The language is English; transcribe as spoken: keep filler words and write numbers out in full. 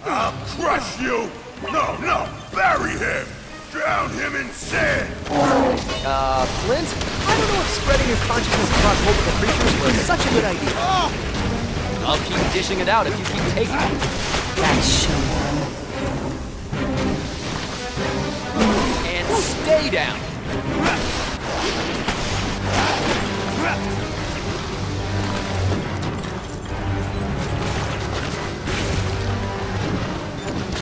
I'll crush you! No, no! Bury him! Drown him in sand! Uh, Flint, I don't know if spreading your consciousness across multiple creatures was such a good idea. Oh. I'll keep dishing it out if you keep taking it. That's showdown. And stay down!